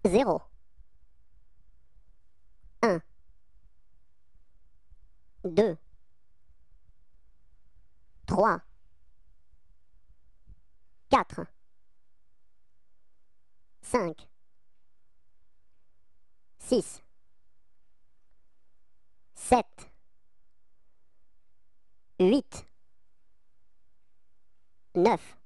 0, 1, 2, 3, 4, 5, 6, 7, 8, 9,